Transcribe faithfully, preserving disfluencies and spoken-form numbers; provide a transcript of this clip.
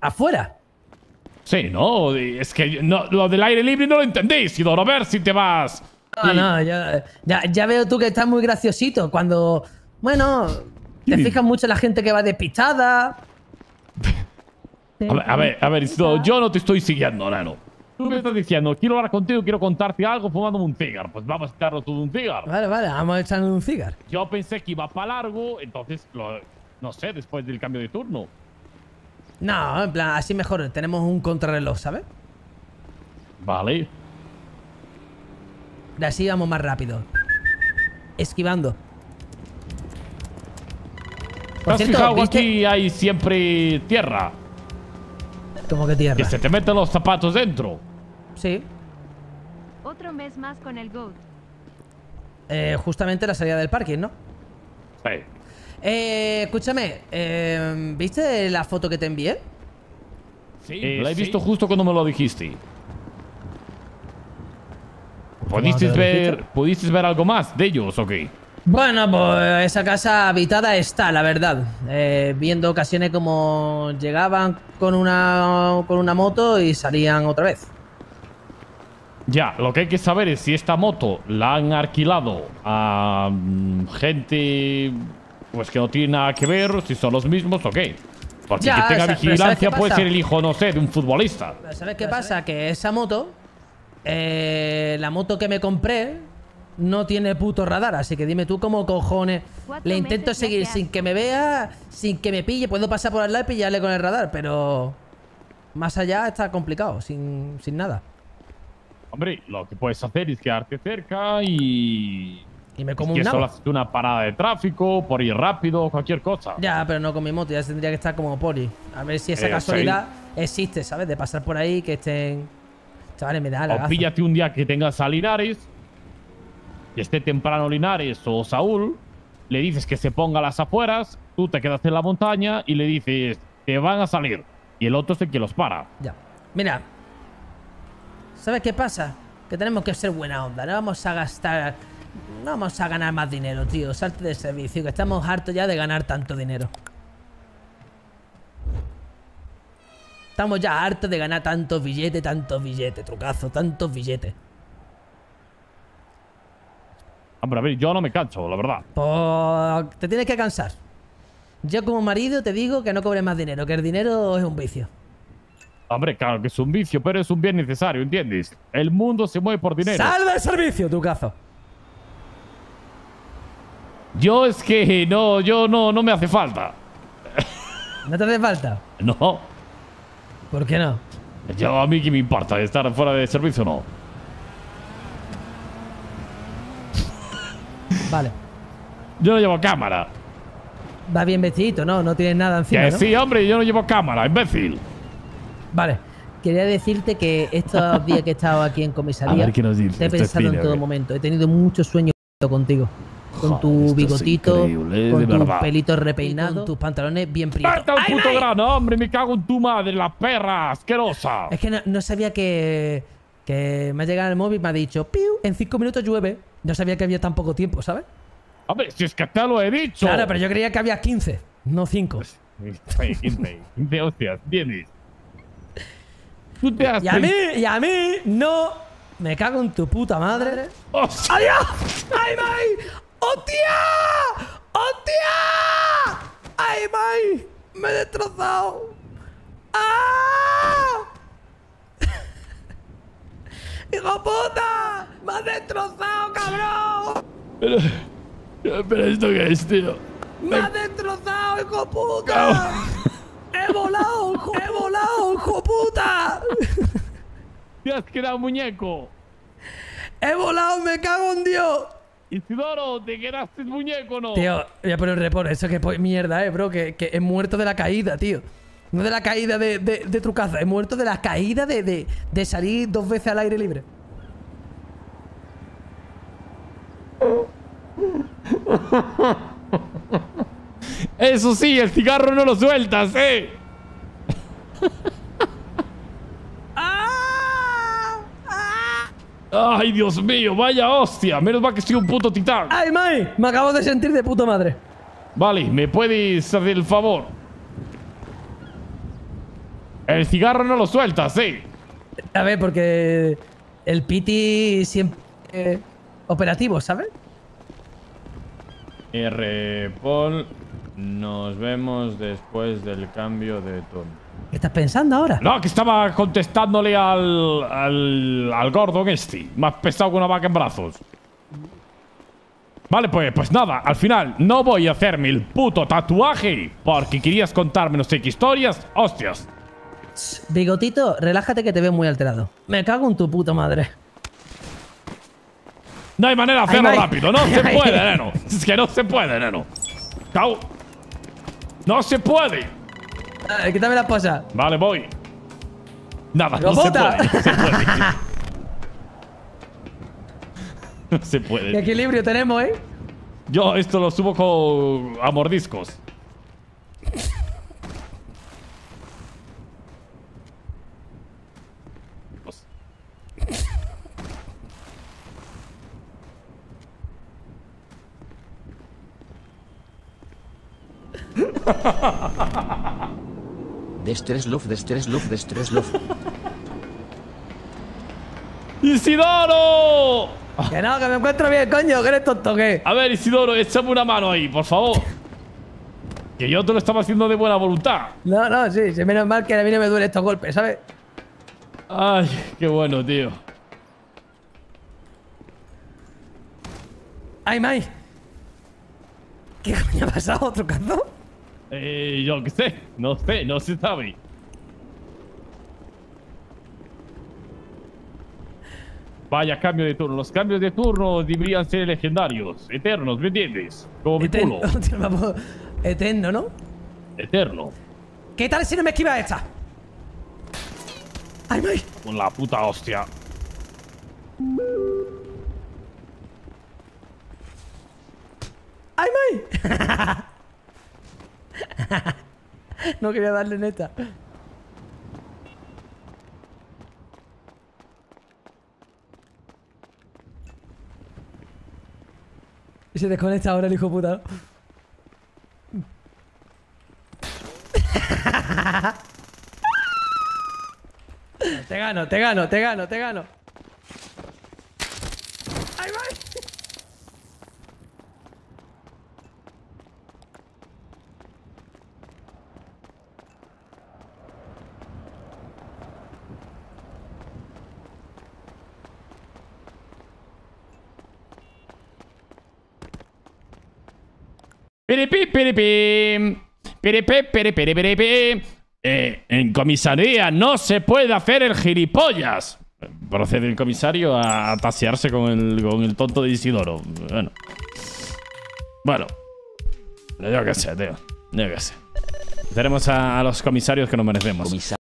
¿Afuera? Sí, no, es que no, lo del aire libre no lo entendéis, Isidoro. A ver si te vas. No, y... no, ya, ya, ya veo tú que estás muy graciosito cuando, bueno, te fijas mucho en la gente que va despistada. A ver, a ver, a ver, Isidoro, yo no te estoy siguiendo, nano. Tú me estás diciendo, quiero hablar contigo, quiero contarte algo fumándome un cigarro. Pues vamos a echarnos todo un cigarro. Vale, vale, vamos a echarle un cigarro. Yo pensé que iba para largo, entonces, lo, no sé, después del cambio de turno. No, en plan, así mejor, tenemos un contrarreloj, ¿sabes? Vale. Y así vamos más rápido. Esquivando. ¿Te has fijado que aquí hay siempre tierra? ¿Cómo que tierra? Que se te meten los zapatos dentro. Sí. Otro mes más con el GOAT. Eh, justamente la salida del parking, ¿no? Sí. Eh, escúchame, eh, ¿viste la foto que te envié? Sí, eh, la he visto sí. justo cuando me lo dijiste. ¿Pudisteis ver, ¿Pudisteis ver algo más de ellos o qué? Bueno, pues esa casa habitada está, la verdad. Eh, viendo ocasiones como llegaban con una, con una moto y salían otra vez. Ya, lo que hay que saber es si esta moto la han alquilado a um, gente pues que no tiene nada que ver, si son los mismos o qué. Porque ya, que tenga vigilancia puede ser el hijo, no sé, de un futbolista. Pero ¿sabes qué pasa? Que esa moto, eh, la moto que me compré, no tiene puto radar, así que dime tú cómo cojones le intento seguir sin que me vea, sin que me pille. Puedo pasar por al lado y pillarle con el radar, pero más allá está complicado, sin, sin nada. Hombre, lo que puedes hacer es quedarte cerca y... Y me como es que un solo haces una parada de tráfico, por ir rápido, cualquier cosa. Ya, pero no con mi moto, ya tendría que estar como poli. A ver si esa eh, casualidad sí. existe, ¿sabes? De pasar por ahí, que estén... Chavales, me da la O píllate un día que tengas a Linares, y esté temprano Linares o Saúl, le dices que se ponga a las afueras, tú te quedas en la montaña y le dices, te van a salir. Y el otro es el que los para. Ya. Mira, ¿sabes qué pasa? Que tenemos que ser buena onda, no vamos a gastar... No vamos a ganar más dinero, tío. Salte de servicio, que estamos hartos ya de ganar tanto dinero. Estamos ya hartos de ganar tantos billetes, tantos billetes, trucazo, tantos billetes. Hombre, a ver, yo no me canso, la verdad. Pues te tienes que cansar. Yo como marido te digo que no cobres más dinero, que el dinero es un vicio. Hombre, claro que es un vicio, pero es un bien necesario, ¿entiendes? El mundo se mueve por dinero. ¡Sal del servicio, trucazo! Yo es que no, yo no, no me hace falta. ¿No te hace falta? No. ¿Por qué no? Yo a mí que me importa estar fuera de servicio o no. Vale. Yo no llevo cámara. Va bien vestidito, ¿no? No tienes nada encima, Que ¿no? sí, hombre, yo no llevo cámara, imbécil. Vale. Quería decirte que estos días que he estado aquí en comisaría, a ver, ¿qué nos dices? te he pensado en todo momento. He tenido muchos sueños contigo. Con tu bigotito, con tu pelito repeinado, con tus pantalones bien prietos. ¡Vete al puto grano, hombre! ¡Me cago en tu madre, la perra asquerosa! Es que no, no sabía que... Que me ha llegado el móvil y me ha dicho ¡piu! En cinco minutos llueve. No sabía que había tan poco tiempo, ¿sabes? Hombre, si es que te lo he dicho. Claro, pero yo creía que había quince, no cinco. quince, quince hostias, ¿entiendes? Tú te has... Y a mí, y a mí, no... Me cago en tu puta madre. ¡Hostia! ¡Adiós! ¡Ay, May! ¡Hostia! ¡Hostia! ¡Ay, May! ¡Me he destrozado! ¡Ah! ¡Hijo puta! ¡Me has destrozado, cabrón! Pero... ¿Pero esto qué es, tío? ¡Me has destrozado, hijo puta! ¡He volado, hijo! ¡He volado, hijo puta! ¡Te has quedado muñeco! ¡He volado, me cago en Dios! Isidoro, ¿te quedaste muñeco o no? Tío, voy a poner un report. Eso que es mierda, eh, bro. Que, que he muerto de la caída, tío. No de la caída de, de, de trucazo. He muerto de la caída de, de, de salir dos veces al aire libre. Eso sí, el cigarro no lo sueltas, eh. ¡Ay, Dios mío! ¡Vaya hostia! Menos mal que soy un puto titán. ¡Ay, Mai! Me acabo de sentir de puta madre. Vale, ¿me puedes hacer el favor? El cigarro no lo sueltas, sí. A ver, porque el piti siempre eh, operativo, ¿sabes? R. Paul, nos vemos después del cambio de turno. ¿Qué estás pensando ahora? No, que estaba contestándole al, al, al gordo este. Más pesado que una vaca en brazos. Vale, pues, pues nada, al final no voy a hacerme el puto tatuaje porque querías contarme no sé qué historias. ¡Hostias! Bigotito, relájate que te veo muy alterado. Me cago en tu puta madre. No hay manera de hacerlo Ay, rápido. No ay, se ay. puede, neno. Es que no se puede, neno. Cau. No se puede. Ah, quítame la esposa. Vale, voy. Nada, no se ¡Robota! puede. No se puede. No se puede. ¿Qué equilibrio tenemos, eh? Yo esto lo subo con... a mordiscos. Pues. Destress Love, Destress Love, Destress Love. ¡Isidoro! Que no, que me encuentro bien, coño, que eres tonto, ¿qué? A ver, Isidoro, échame una mano ahí, por favor. Que yo te lo estaba haciendo de buena voluntad. No, no, sí, sí, menos mal que a mí no me duelen estos golpes, ¿sabes? Ay, qué bueno, tío. ¡Ay, Mai! ¿Qué coño ha pasado? ¿Otro cazo? Eh, yo qué sé, no sé, no se sabe. Vaya cambio de turno. Los cambios de turno deberían ser legendarios, eternos, ¿me entiendes? Como mi Eterno, culo. Hostia, vamos. Eterno, ¿no? Eterno. ¿Qué tal si no me esquiva esta? ¡Ay, Mai! Con la puta hostia. ¡Ay, Mai! No quería darle neta. Y se desconecta ahora el hijo de puta. Te gano, te gano, te gano, te gano. ¡Ay, Mai! Piripi, piripim. Piripi, piripi, piripi. Eh, en comisaría no se puede hacer el gilipollas. Procede el comisario a tasearse con el, con el tonto de Isidoro. Bueno. Bueno. Yo qué sé, tío. Yo qué sé. Tenemos a, a los comisarios que nos merecemos. Comisa-